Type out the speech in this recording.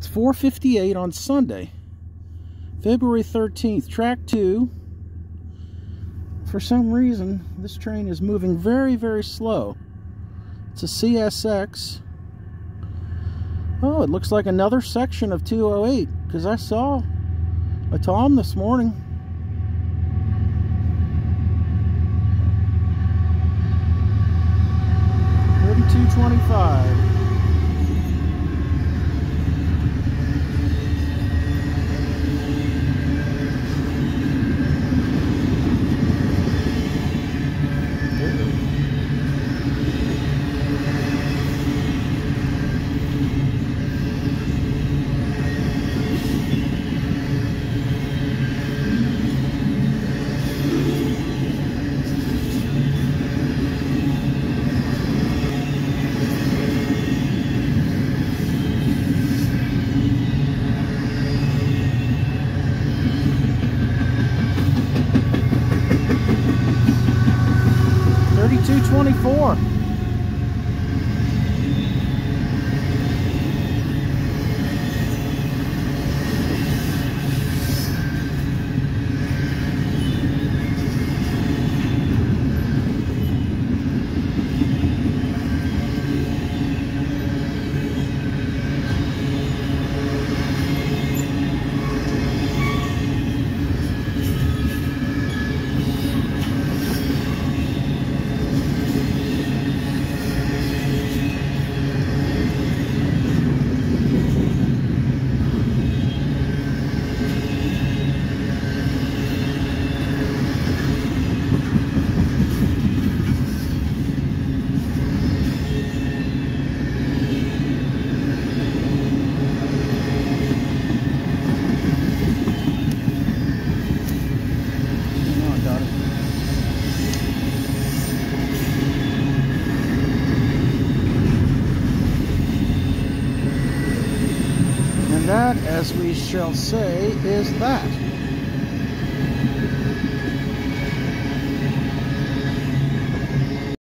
It's 4:58 on Sunday, February 13th. Track 2. For some reason, this train is moving very, very slow. It's a CSX. Oh, it looks like another section of 208, because I saw a Tom this morning. $32.25. $32.24. That, as we shall say, is that.